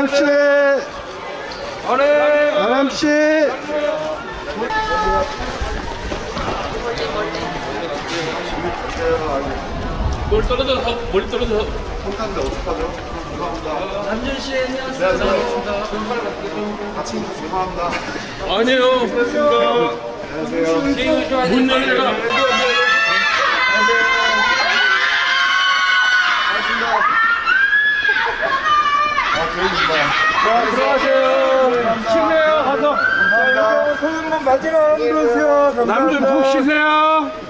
아람씨! 아람씨! 멀리 떨어져서 멀리 떨어져서 혼자인데 어떡하죠? 죄송합니다. 남준씨 안녕하세요. 네, 안녕하십니까. 같이 죄송합니다. 아니에요. 안녕하세요. 문 열려라. 자, 들어가세요. 쉬세요, 가서. 감사합니다. 소윤만 마지막 들어오세요. 남준 푹 쉬세요.